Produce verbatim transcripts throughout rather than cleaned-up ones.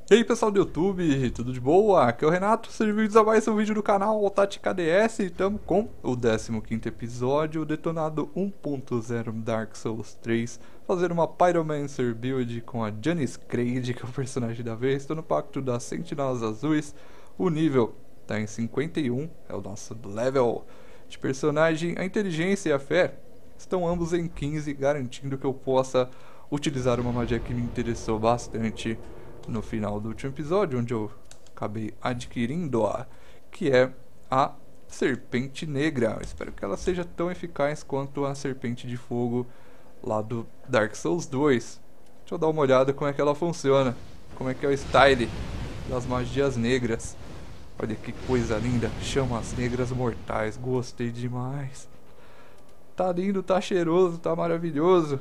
E aí pessoal do YouTube, tudo de boa? Aqui é o Renato, sejam bem-vindos a mais um vídeo do canal Tática D S. Estamos com o décimo quinto episódio, detonado um ponto zero Dark Souls três, fazendo uma Pyromancer build com a Janice Craig, que é o personagem da vez. Estou no pacto das Sentinelas Azuis, o nível está em cinquenta e um, é o nosso level de personagem. A inteligência e a fé estão ambos em quinze, garantindo que eu possa utilizar uma magia que me interessou bastante no final do último episódio, onde eu acabei adquirindo a que é a Serpente Negra. Eu espero que ela seja tão eficaz quanto a Serpente de Fogo lá do Dark Souls dois. Deixa eu dar uma olhada como é que ela funciona, como é que é o style das magias negras. Olha que coisa linda, chamas negras mortais, gostei demais. Tá lindo, tá cheiroso, tá maravilhoso.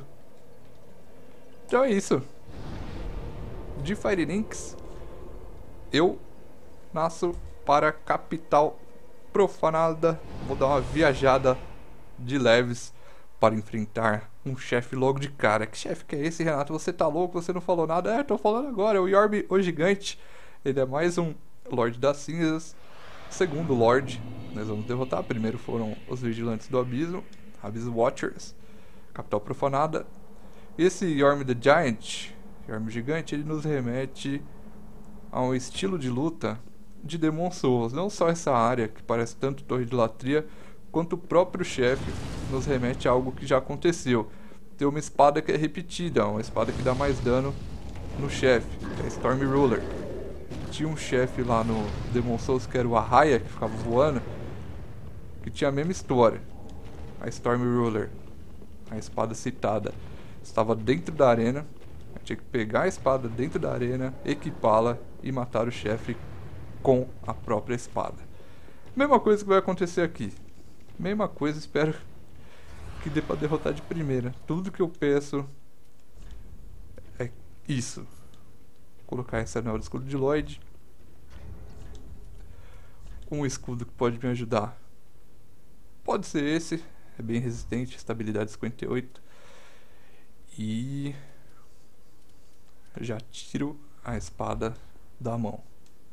Então é isso. De Fire Links, eu nasço para a capital profanada. Vou dar uma viajada de leves para enfrentar um chefe logo de cara. Que chefe que é esse, Renato? Você tá louco? Você não falou nada? É, tô falando agora. É o Yorm, o Gigante. Ele é mais um Lorde das Cinzas. Segundo Lorde, nós vamos derrotar. Primeiro foram os Vigilantes do Abismo, Abyss Watchers, capital profanada. Esse Yorm the Giant, Yorm Gigante, ele nos remete a um estilo de luta de Demon Souls. Não só essa área, que parece tanto Torre de Latria, quanto o próprio chefe nos remete a algo que já aconteceu. Tem uma espada que é repetida, uma espada que dá mais dano no chefe, que é a Storm Ruler. Tinha um chefe lá no Demon Souls que era o Arraia, que ficava voando, que tinha a mesma história. A Storm Ruler, a espada citada, estava dentro da arena. Eu tinha que pegar a espada dentro da arena, equipá-la e matar o chefe com a própria espada. Mesma coisa que vai acontecer aqui. Mesma coisa, espero que dê pra derrotar de primeira. Tudo que eu peço é isso. Vou colocar esse anel de escudo de Lloyd. Um escudo que pode me ajudar. Pode ser esse. É bem resistente, estabilidade cinquenta e oito. E já tiro a espada da mão.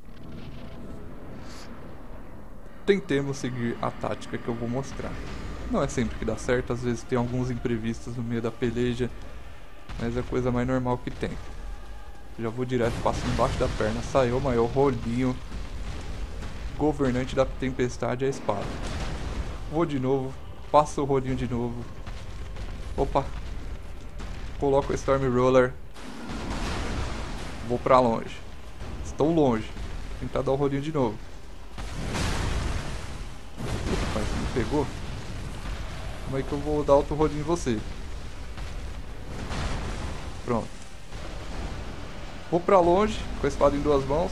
Tentemos seguir a tática que eu vou mostrar. Não é sempre que dá certo, às vezes tem alguns imprevistos no meio da peleja, mas é a coisa mais normal que tem. Já vou direto, passo embaixo da perna, saiu o maior rolinho. Governante da tempestade, a espada. Vou de novo, passo o rolinho de novo. Opa! Coloco o Storm Ruler. Vou pra longe. Estou longe. Vou tentar dar o rolinho de novo. Rapaz, você me pegou? Como é que eu vou dar outro rolinho em você? Pronto. Vou pra longe, com a espada em duas mãos.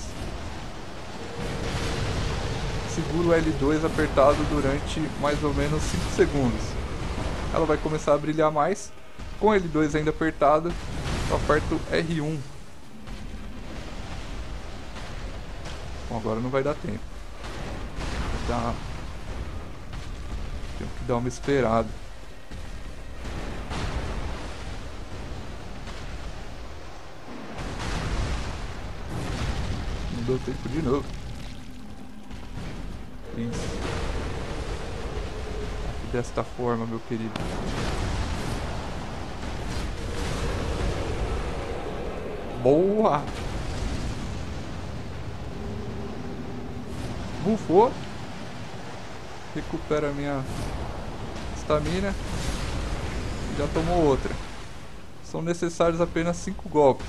Seguro o L dois apertado durante mais ou menos cinco segundos. Ela vai começar a brilhar mais. Com L dois ainda apertado, eu aperto R um. Bom, agora não vai dar tempo. Vou dar... Tenho que dar uma esperada. Não deu tempo de novo. Isso. Aqui desta forma, meu querido. Boa! Bufou. Recupera a minha estamina. Já tomou outra. São necessários apenas cinco golpes.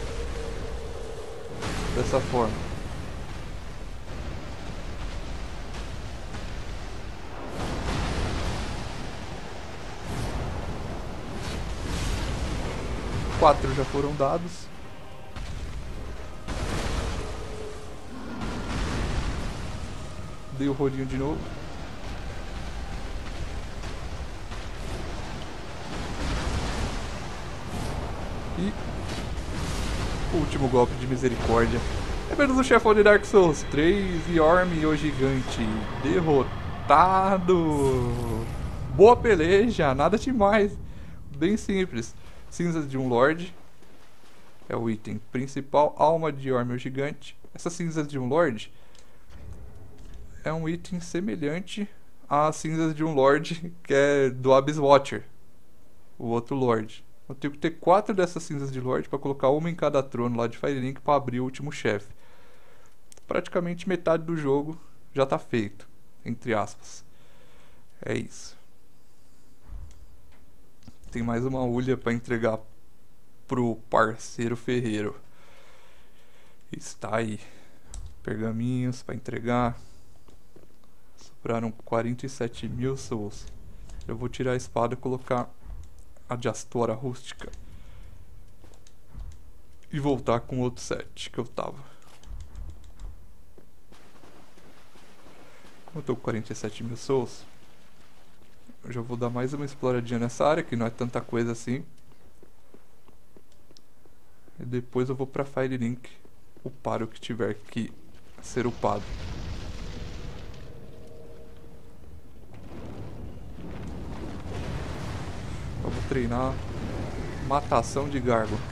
Dessa forma. Quatro já foram dados. Dei o rolinho de novo. E o último golpe de misericórdia. É menos o chefão de Dark Souls três, Yorm, o Gigante derrotado. Boa peleja, nada demais. Bem simples. Cinzas de um Lorde. É o item principal, alma de Ormel gigante. Essas cinzas de um Lorde é um item semelhante às cinzas de um Lorde que é do Abyss Watcher, o outro Lorde. Eu tenho que ter quatro dessas cinzas de Lorde para colocar uma em cada trono lá de Firelink para abrir o último chefe. Praticamente metade do jogo já tá feito, entre aspas. É isso. Tem mais uma ulha para entregar pro parceiro ferreiro. Está aí. Pergaminhos para entregar. Sobraram quarenta e sete mil souls. Eu vou tirar a espada e colocar a Diastora rústica. E voltar com o outro set que eu tava. Como eu tô com quarenta e sete mil souls, eu já vou dar mais uma exploradinha nessa área, que não é tanta coisa assim. E depois eu vou pra Firelink upar o que tiver que ser upado. Eu vou treinar matação de Gárgula.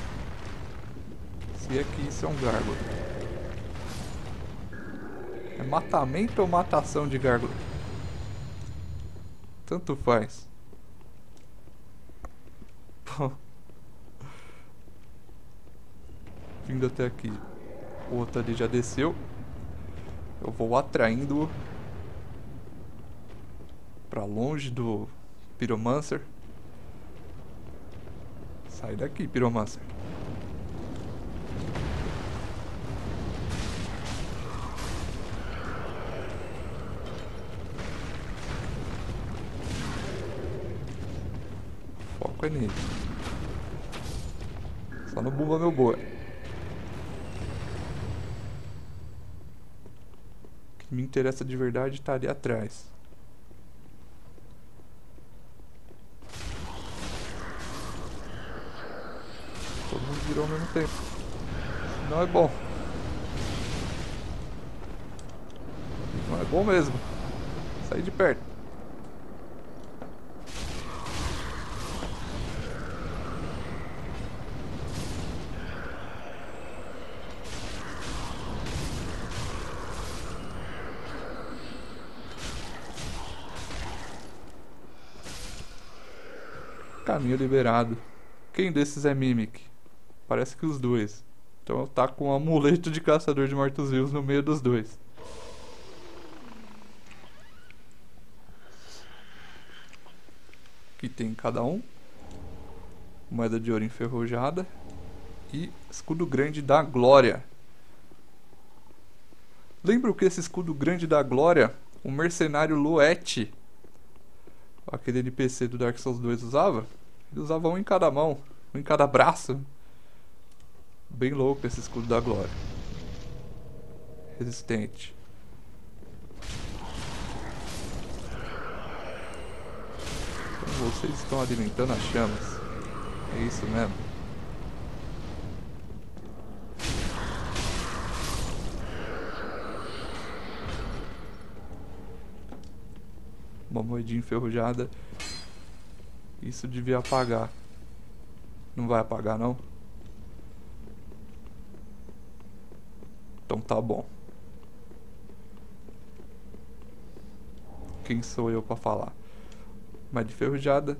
Se é que isso é um Gárgula. É matamento ou matação de Gárgula? Tanto faz. Bom. Vindo até aqui. O outro ali já desceu. Eu vou atraindo-o pra longe do Pyromancer. Sai daqui, Pyromancer. Foco é nele. Só no Bumba meu boa. O que me interessa de verdade tá ali atrás. Todo mundo virou ao mesmo tempo. Não é bom. Não é bom mesmo. Sai de perto. Caminho liberado. Quem desses é Mimic? Parece que os dois. Então tá com um amuleto de caçador de mortos-vivos no meio dos dois. Aqui tem cada um. Moeda de ouro enferrujada. E escudo grande da glória. Lembro que esse escudo grande da glória, o mercenário Loete, aquele N P C do Dark Souls dois usava? Ele usava um em cada mão, um em cada braço. Bem louco esse escudo da glória. Resistente. Então vocês estão alimentando as chamas. É isso mesmo. Uma moedinha enferrujada. Isso devia apagar. Não vai apagar não? Então tá bom. Quem sou eu pra falar? Moeda enferrujada.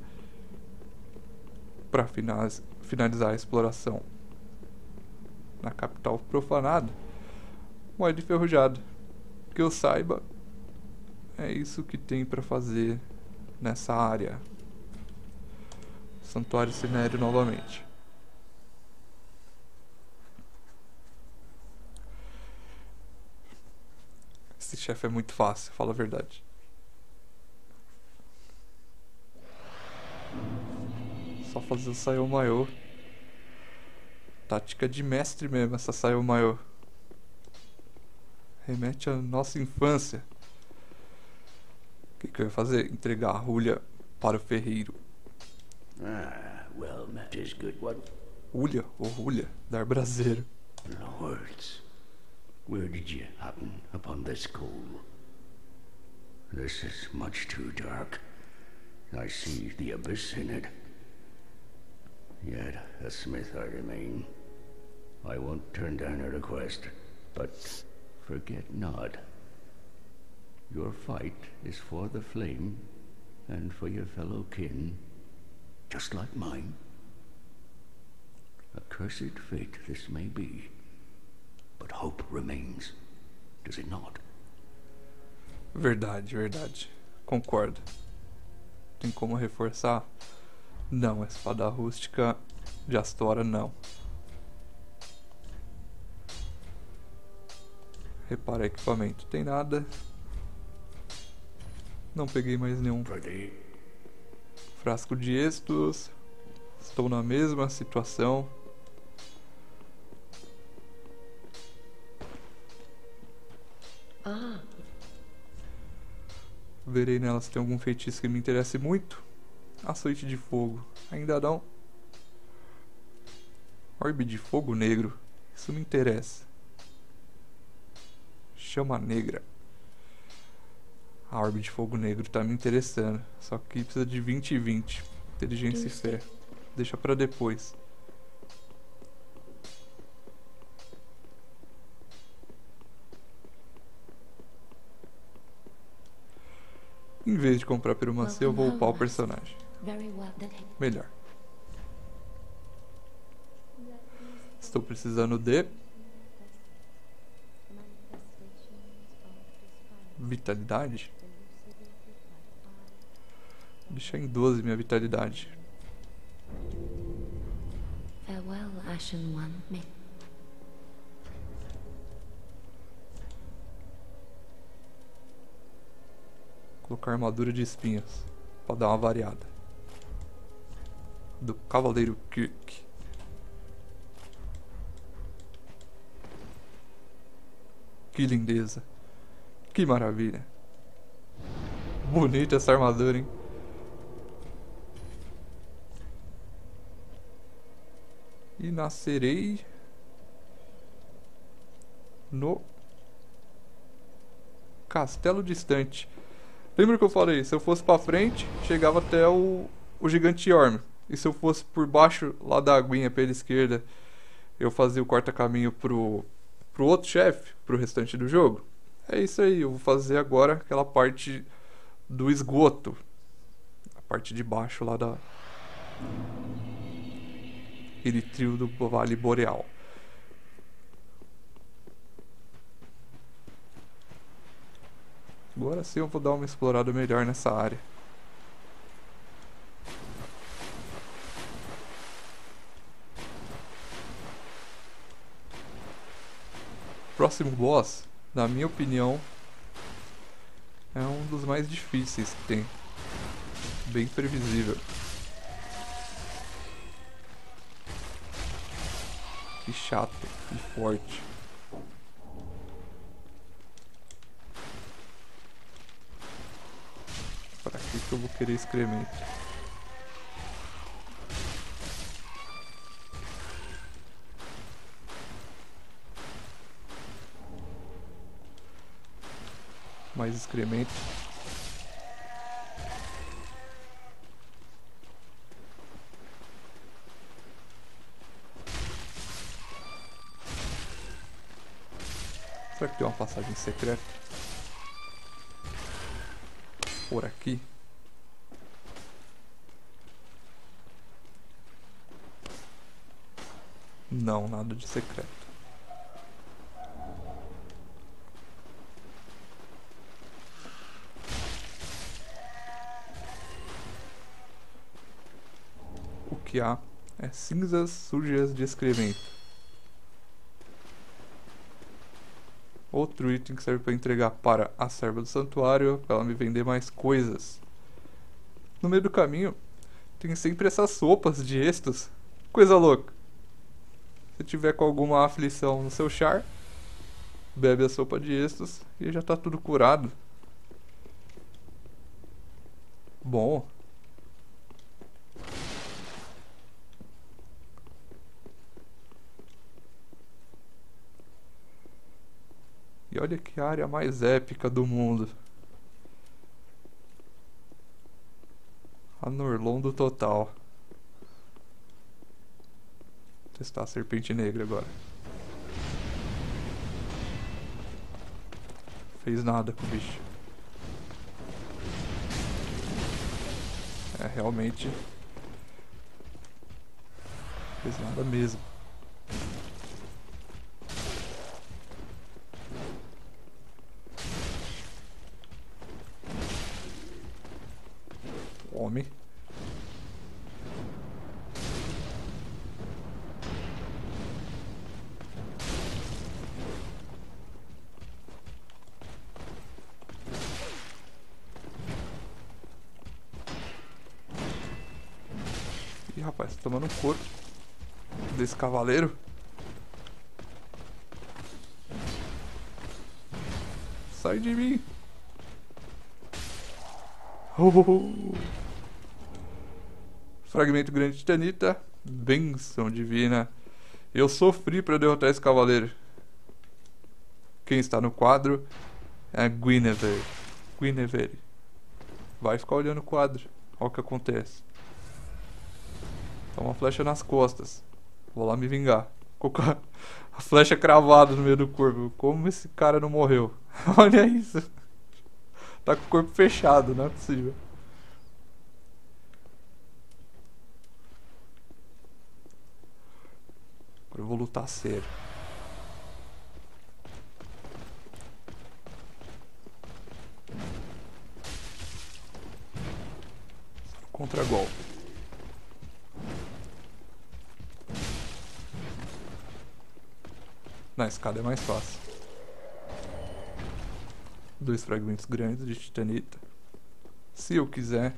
Pra finalizar a exploração na capital profanada. Moeda enferrujada. Que eu saiba, é isso que tem pra fazer nessa área. Santuário Cinério novamente. Esse chefe é muito fácil, fala a verdade. Só fazer o Sayomayo. Tática de mestre mesmo, essa Sayomayo. Remete à nossa infância. O que, que eu ia fazer? Entregar a rulha para o ferreiro. Ah, well, that is good. What? Hulha, ou rulha, dar braseiro. Lords, where did you happen upon this coal? This is much too dark. I see the abyss in it. Yet a smith I remain. I won't turn down a request, but forget not. Your fight is for the flame and for your fellow kin, just like mine. A cursed fate this may be, but hope remains, does it not? Verdade, verdade. Concordo. Tem como reforçar? Não, a espada rústica de Astora não. Repara equipamento, tem nada. Não peguei mais nenhum frasco de Estus. Estou na mesma situação. Ah. Verei nela se tem algum feitiço que me interesse muito. Açoite de fogo. Ainda não. Orbe de fogo negro. Isso me interessa. Chama negra. A orbe de fogo negro tá me interessando. Só que precisa de vinte e vinte. Inteligência e fé. Deixa pra depois. Em vez de comprar piromancia, eu vou upar o personagem. Melhor. Estou precisando de vitalidade. Deixa em doze minha vitalidade. Farewell, Ashen One. Me. Colocar armadura de espinhos para dar uma variada. Do Cavaleiro Kirk. Que lindeza. Que maravilha. Bonita essa armadura, hein? E nascerei no Castelo Distante. Lembra que eu falei? Se eu fosse pra frente, chegava até o, o Gigante Orm. E se eu fosse por baixo, lá da aguinha pela esquerda, eu fazia o corta-caminho pro, pro outro chefe, pro restante do jogo. É isso aí, eu vou fazer agora aquela parte do esgoto. A parte de baixo lá da... aquele trio do Vale Boreal. Agora sim eu vou dar uma explorada melhor nessa área. Próximo boss, na minha opinião, é um dos mais difíceis que tem. Bem previsível. Que chato e forte. Pra que que eu vou querer excremento? Mais excremento. Será que tem uma passagem secreta? Por aqui? Não, nada de secreto. O que há é cinzas sujas de excremento. Outro item que serve para entregar para a serva do santuário, para ela me vender mais coisas. No meio do caminho, tem sempre essas sopas de Estus. Coisa louca. Se tiver com alguma aflição no seu char, bebe a sopa de Estus e já tá tudo curado. Bom. E olha que área mais épica do mundo. A Norlondo total. Vou testar a serpente negra agora. Fez nada com o bicho. É, realmente... Fez nada mesmo. Homem. Ih, rapaz, tá tomando um couro desse cavaleiro. Sai de mim. Oh. Fragmento grande de titanita. Benção divina. Eu sofri para derrotar esse cavaleiro. Quem está no quadro é a Guinevere. Guinevere. Vai ficar olhando o quadro. Olha o que acontece. Tá uma flecha nas costas. Vou lá me vingar. Colocar a flecha cravada no meio do corpo. Como esse cara não morreu? Olha isso. Tá com o corpo fechado, não é possível. Agora eu vou lutar sério. Contra-golpe. Na escada é mais fácil. Dois fragmentos grandes de titanita. Se eu quiser,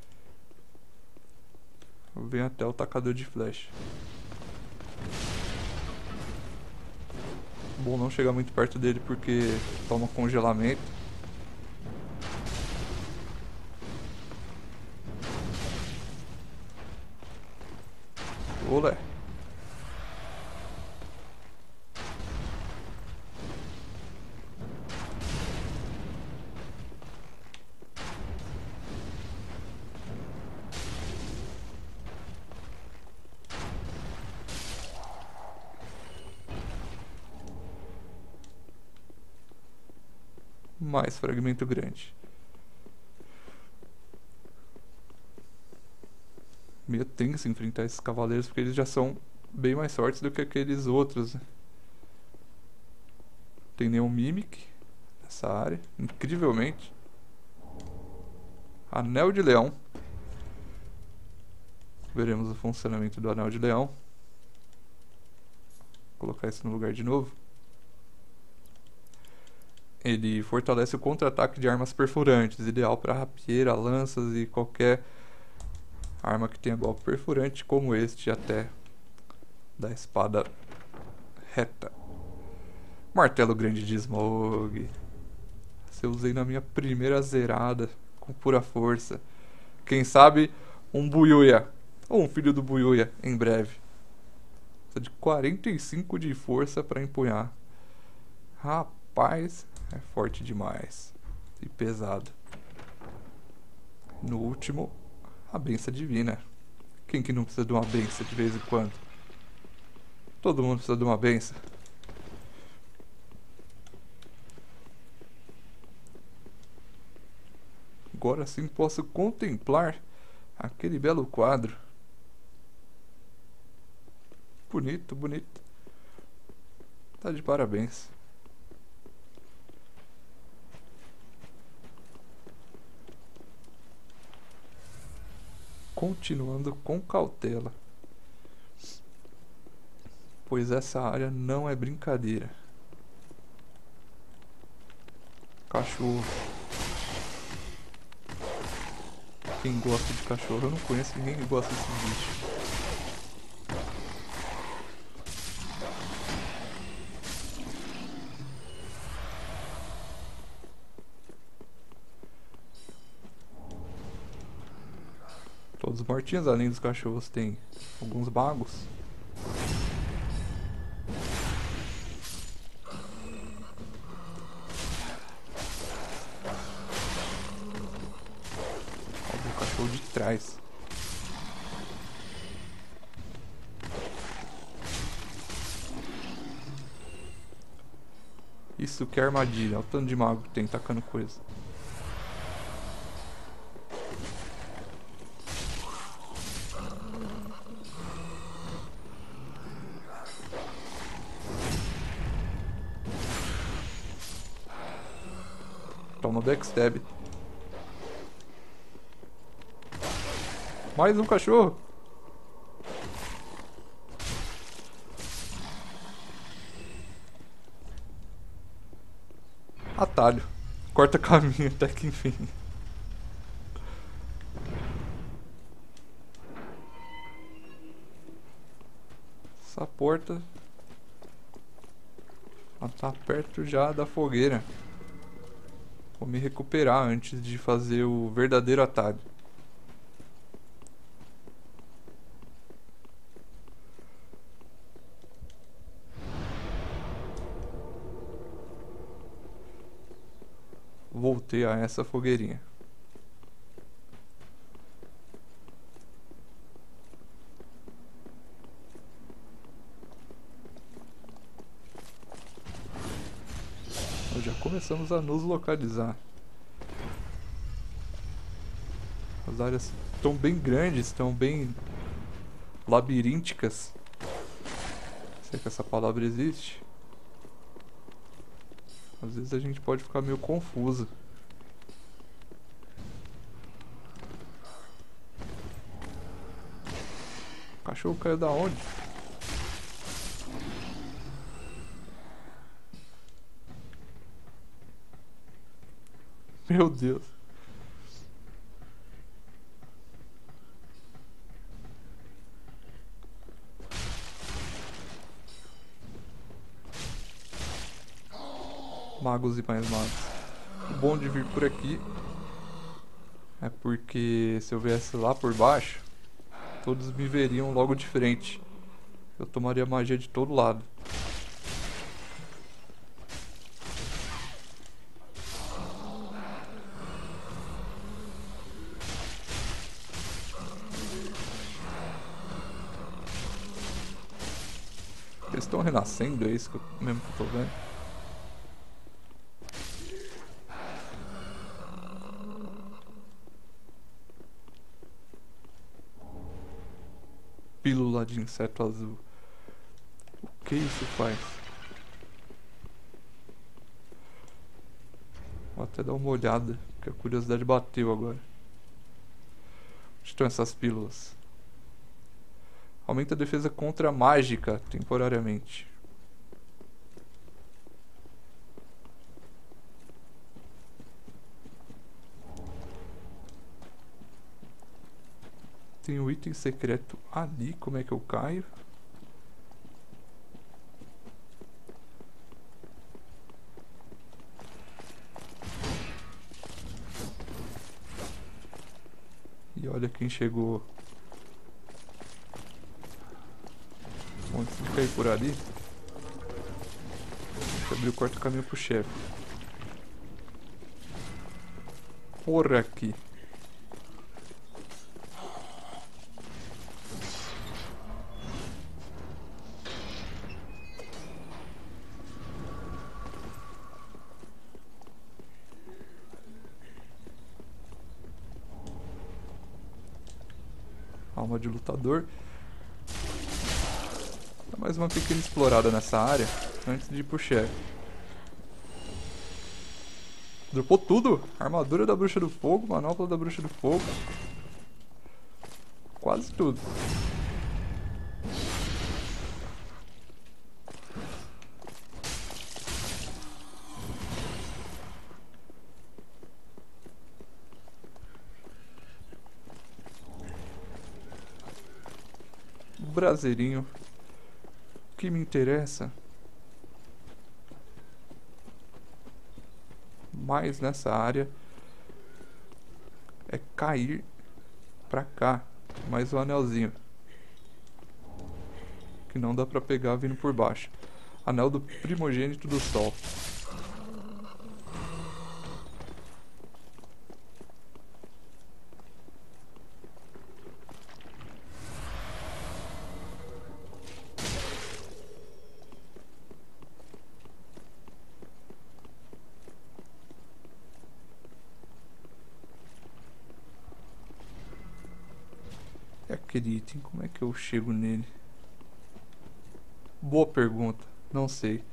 eu venho até o tacador de flecha. Bom não chegar muito perto dele porque toma congelamento. Olé. Mais fragmento grande. Meio tenso enfrentar esses cavaleiros porque eles já são bem mais fortes do que aqueles outros, né? Tem nenhum Mimic nessa área, incrivelmente. Anel de Leão. Veremos o funcionamento do Anel de Leão. Vou colocar isso no lugar de novo. Ele fortalece o contra-ataque de armas perfurantes, ideal para rapieira, lanças e qualquer arma que tenha golpe perfurante, como este até da espada reta. Martelo grande de Smough. Esse eu usei na minha primeira zerada, com pura força. Quem sabe um Buyuya, ou um filho do Buyuya em breve. Precisa de quarenta e cinco de força para empunhar. Rapaz... é forte demais. E pesado. No último, a benção divina. Quem que não precisa de uma benção de vez em quando? Todo mundo precisa de uma benção. Agora sim posso contemplar aquele belo quadro. Bonito, bonito. Tá de parabéns. Continuando com cautela, pois essa área não é brincadeira. Cachorro. Quem gosta de cachorro? Eu não conheço ninguém que gosta desse bicho. Todos mortinhos, além dos cachorros tem alguns magos. Olha o cachorro de trás. Isso que é armadilha. Olha o tanto de mago que tem tacando coisa. Toma backstab. Mais um cachorro. Atalho. Corta caminho até que enfim. Essa porta... ela tá perto já da fogueira. Vou me recuperar antes de fazer o verdadeiro atalho. Voltei a essa fogueirinha. Nós já começamos a nos localizar. As áreas estão bem grandes, estão bem labirínticas. Se é que essa palavra existe. Às vezes a gente pode ficar meio confuso. O cachorro caiu da onde? Meu Deus. Magos e mais magos. O bom de vir por aqui é porque se eu viesse lá por baixo, todos me veriam logo de frente. Eu tomaria magia de todo lado. Eles estão renascendo, é isso que eu, mesmo que eu tô vendo. Pílula de inseto azul. O que isso faz? Vou até dar uma olhada, porque a curiosidade bateu agora. Onde estão essas pílulas? Aumenta a defesa contra a mágica, temporariamente. Tem um item secreto ali, como é que eu caio? E olha quem chegou. Bom, se cair por ali, deixa eu abrir o quarto caminho pro chefe. Por aqui. Alma de lutador. Dá mais uma pequena explorada nessa área antes de ir pro chefe. Dropou tudo! Armadura da bruxa do fogo, manopla da bruxa do fogo. Quase tudo. Braseirinho. O que me interessa mais nessa área é cair pra cá. Mais um anelzinho que não dá pra pegar vindo por baixo. Anel do primogênito do sol. É aquele item, como é que eu chego nele? Boa pergunta, não sei.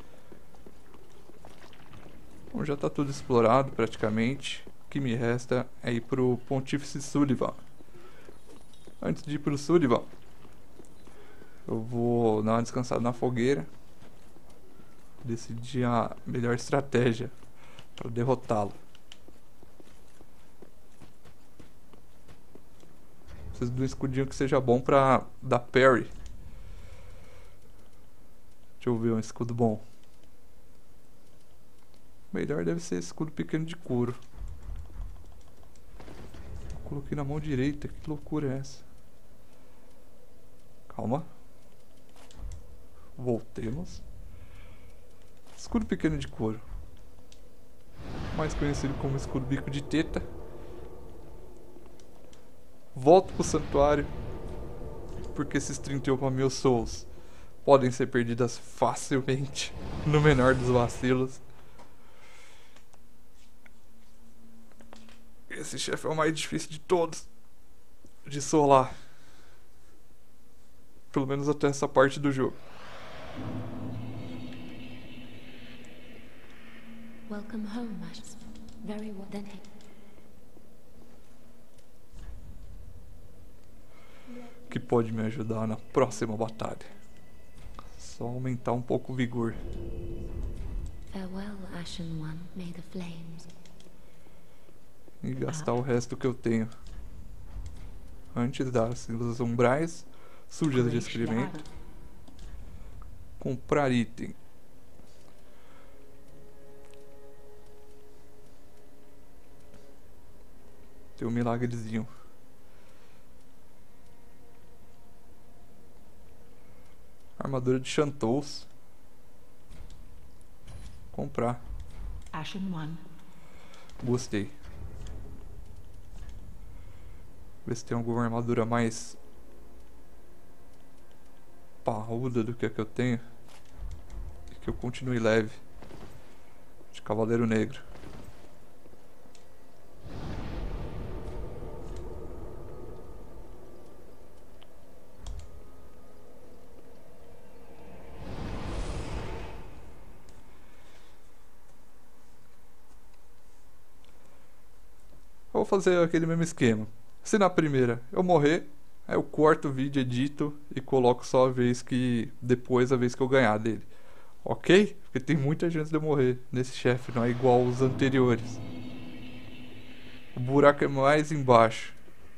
Bom, já tá tudo explorado praticamente. O que me resta é ir pro Pontífice Sullivan. Antes de ir pro Sullivan, eu vou dar uma descansada na fogueira. Decidir a melhor estratégia para derrotá-lo. Preciso de um escudinho que seja bom pra dar parry. Deixa eu ver um escudo bom. Melhor deve ser esse escudo pequeno de couro. Coloquei na mão direita, que loucura é essa? Calma. Voltemos. Escudo pequeno de couro, mais conhecido como escudo bico de teta. Volto pro santuário, porque esses trinta e um mil souls podem ser perdidas facilmente no menor dos vacilos. Esse chefe é o mais difícil de todos de solar, pelo menos até essa parte do jogo. Welcome home, Ash. Very well then. Que pode me ajudar na próxima batalha. Só aumentar um pouco o vigor. Farewell, Ashen One. May the flames. E gastar o resto que eu tenho. Antes das os umbrais sujas de experimento. Comprar item. Tem um milagrezinho. Armadura de Chantos. Comprar. Ashen One. Gostei. Ver se tem alguma armadura mais parruda do que a que eu tenho. E que eu continue leve. De Cavaleiro Negro. Vou fazer aquele mesmo esquema. Se na primeira eu morrer, aí eu corto o vídeo, edito e coloco só a vez que... depois a vez que eu ganhar dele. Ok? Porque tem muita chance de eu morrer nesse chefe, não é igual aos anteriores. O buraco é mais embaixo.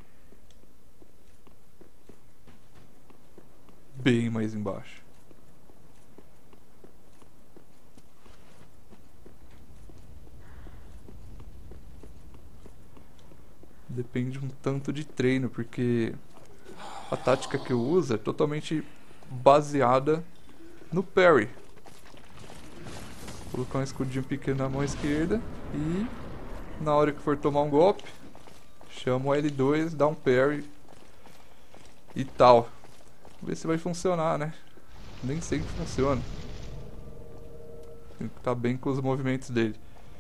Bem mais embaixo. Depende um tanto de treino, porque a tática que eu uso é totalmente baseada no parry. Vou colocar um escudinho pequeno na mão esquerda e na hora que for tomar um golpe, chamo o L dois, dá um parry e tal. Vamos ver se vai funcionar, né? Nem sempre funciona. Tem que estar bem com os movimentos dele.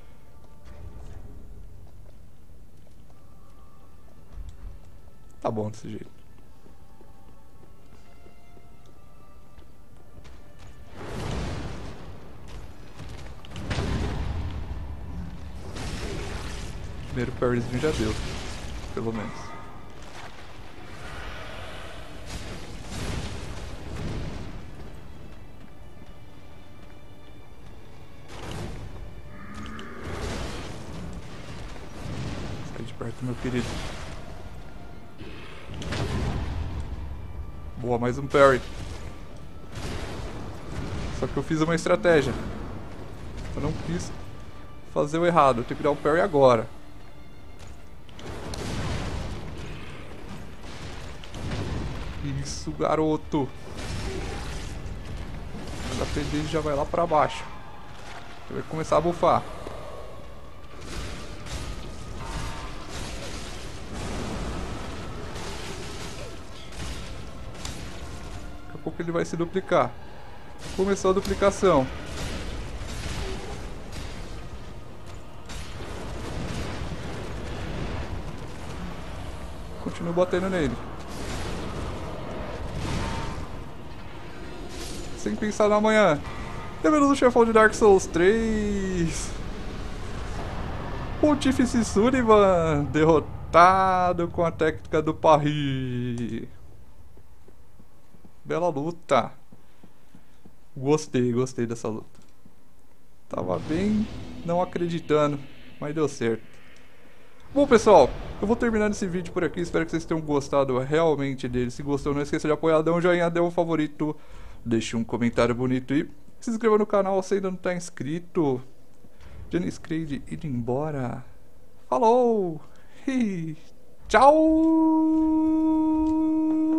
Tá bom desse jeito. Primeiro parryzinho já deu, pelo menos. Sai de perto, meu querido. Boa, mais um parry. Só que eu fiz uma estratégia. Eu não quis fazer o errado. Eu tenho que dar um parry agora. Isso, garoto. O H P dele já vai lá pra baixo. Ele vai começar a bufar. Daqui a pouco ele vai se duplicar. Começou a duplicação. Continuo batendo nele. sem pensar na manhã. Revemos o chefão de Dark Souls três. Pontífice Sullivan derrotado com a técnica do parry. Bela luta. Gostei, gostei dessa luta. Tava bem não acreditando, mas deu certo. Bom, pessoal, eu vou terminando esse vídeo por aqui. Espero que vocês tenham gostado realmente dele. Se gostou, não esqueça de apoiar, dá um joinha, dê um favorito, deixe um comentário bonito e se inscreva no canal se ainda não está inscrito. Dennis Craig indo embora. Falou! E tchau!